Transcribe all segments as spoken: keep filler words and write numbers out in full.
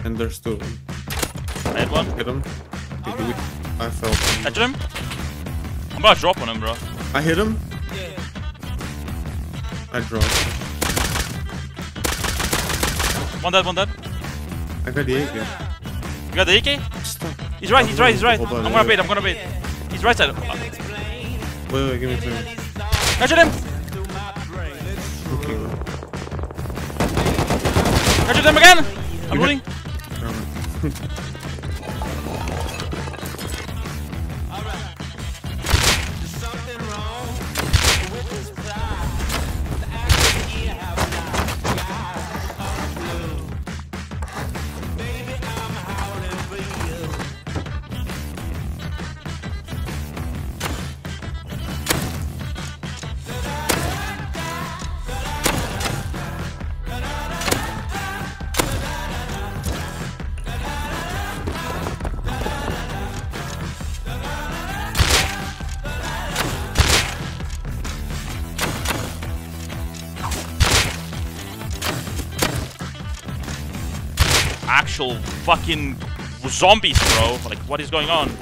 And there's two of them. I had one. Hit him. Did we, I fell. Hit him. I'm gonna drop on him, bro. I hit him. I dropped. One dead, one dead. I got the A K. You got the A K? Stop. He's right, he's right, he's right. Hold on, I'm gonna yeah. bait, I'm gonna bait. He's right side. Wait, wait, give me two. Catch him! Okay. Catch him again! I'm looting. Actual fucking zombies, bro. Like, what is going on?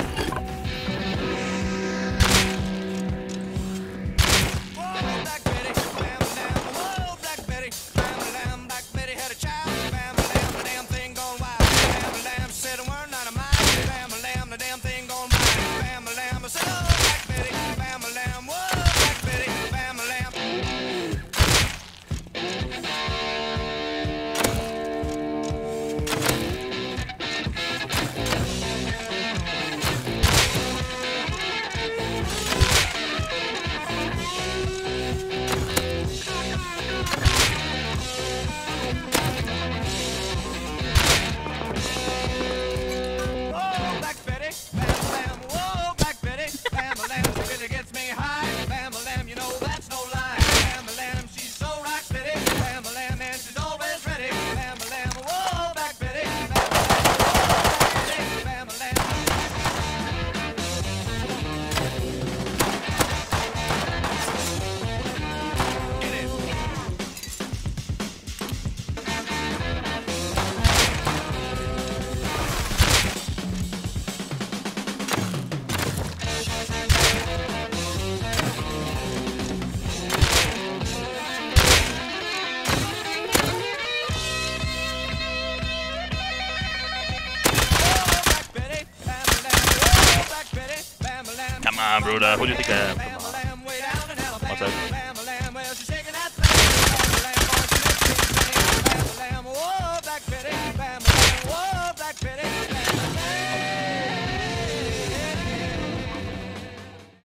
Come on, brother. Who do you think I am?